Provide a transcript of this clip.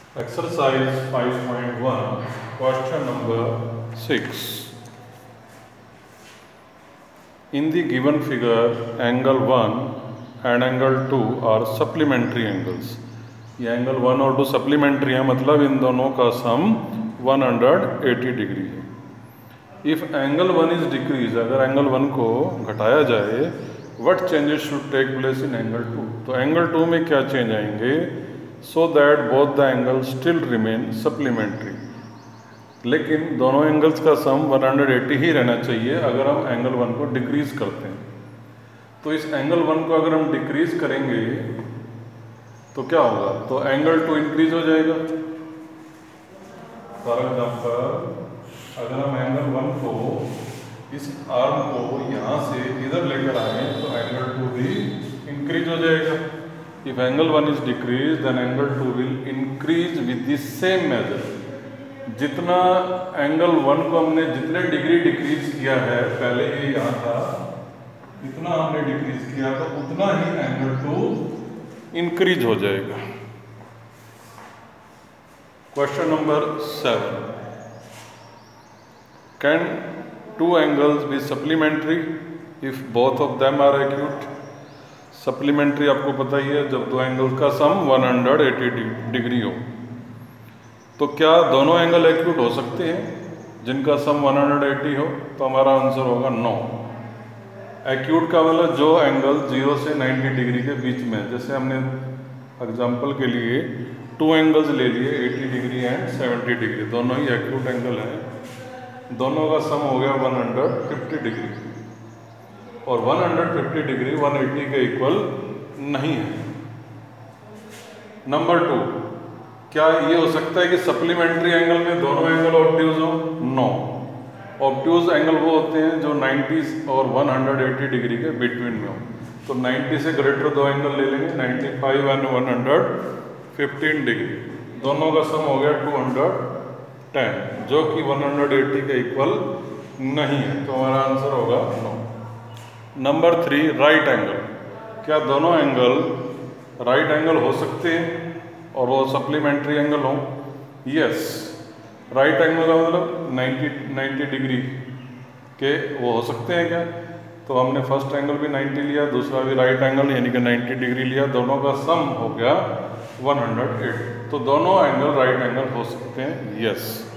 Exercise 5.1, question number 6. In the given figure, angle 1 and angle 2 are supplementary angles. ये angle 1 और 2 supplementary है, मतलब इन दोनों का सम 180 डिग्री है. इफ एंगल 1 इज डिक्रीज, अगर एंगल 1 को घटाया जाए, what changes should take place in angle 2. तो एंगल 2 में क्या चेंज आएंगे, so that both the angle still remain supplementary. लेकिन दोनों एंगल्स का सम 180 ही रहना चाहिए अगर हम एंगल 1 को डिक्रीज करते हैं. तो इस एंगल 1 को अगर हम डिक्रीज करेंगे तो क्या होगा, तो एंगल 2 इंक्रीज हो जाएगा. फॉर एग्जाम्पल, अगर हम एंगल 1 को, इस आर्म को यहाँ से इधर लेकर आए तो एंगल 2 भी इंक्रीज हो जाएगा. If angle 1 is decrease then angle 2 will increase with the same measure. जितना एंगल 1 को हमने जितने डिग्री डिक्रीज किया है, पहले ये यहाँ था, इतना हमने डिक्रीज किया तो उतना ही एंगल 2 इंक्रीज हो जाएगा. Question number 7. Can two angles be supplementary if both of them are acute. Supplementary आपको पता ही है, जब दो एंगल्स का सम 180 डिग्री हो. तो क्या दोनों एंगल एक्यूट हो सकते हैं जिनका सम 180 हो, तो हमारा आंसर होगा नो. एक्यूट का मतलब जो एंगल 0 से 90 डिग्री के बीच में, जैसे हमने एग्जांपल के लिए 2 एंगल्स ले लिए 80 डिग्री एंड 70 डिग्री, दोनों ही एक्यूट एंगल हैं. दोनों का सम हो गया 150 डिग्री, और 150 डिग्री 180 के इक्वल नहीं है. नंबर 2, क्या ये हो सकता है कि सप्लीमेंट्री एंगल में दोनों एंगल ऑब्ट्यूज हो? नो. ऑब्ट्यूज एंगल वो होते हैं जो 90 और 180 डिग्री के बिटवीन में हो. तो 90 से ग्रेटर दो एंगल ले लेंगे, 95 एंड 115 डिग्री, दोनों का सम हो गया 210, जो कि 180 के इक्वल नहीं है. तो हमारा आंसर होगा नो. Number 3, right angle. क्या दोनों एंगल राइट एंगल हो सकते हैं और वो सप्लीमेंट्री एंगल हो? यस. राइट एंगल का मतलब 90 डिग्री के वो हो सकते हैं क्या? तो हमने फर्स्ट एंगल भी 90 लिया, दूसरा भी राइट एंगल यानी कि 90 डिग्री लिया, दोनों का सम हो गया 180. तो दोनों एंगल राइट एंगल हो सकते हैं. यस.